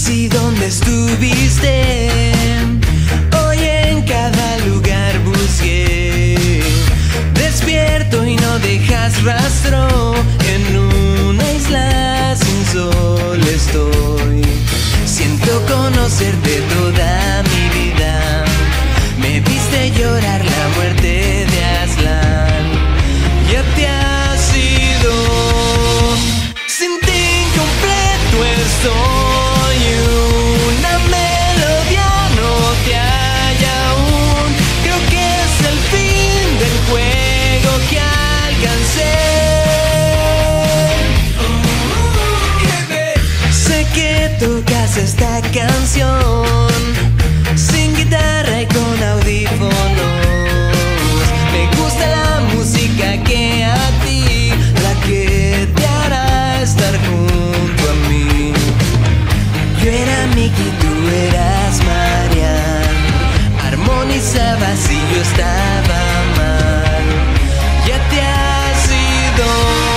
si dónde estuviste. Hoy en cada lugar busqué. Despierto y no dejas rastro. En una isla sin sol estoy. Siento conocerte toda mi vida. Me viste llorar la muerte de Aslan. Ya te has ido. Sin ti incompleto estoy. Una melodía no te hay aún. Creo que es el fin del juego que alcancé. Sé que tocas esta canción sin guitarra y con audífonos. Me gusta la música que a ti, la que te hará estar junto a mí. Yo era Mickey, tú eras Marian. Armonizabas y yo estaba mal. Ya te has ido.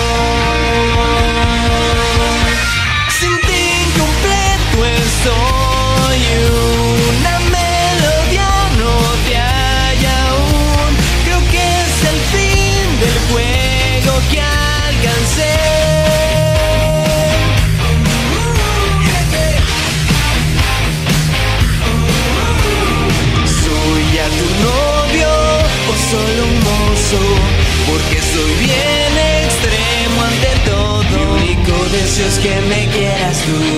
Sin ti incompleto estoy. Una melodía no te hay aún. Creo que es el fin del juego que alcancé. ¿Soy ya tu novio o solo un mozo? Porque soy bien extremo ante todo. Mi único deseo es que me quieras tú.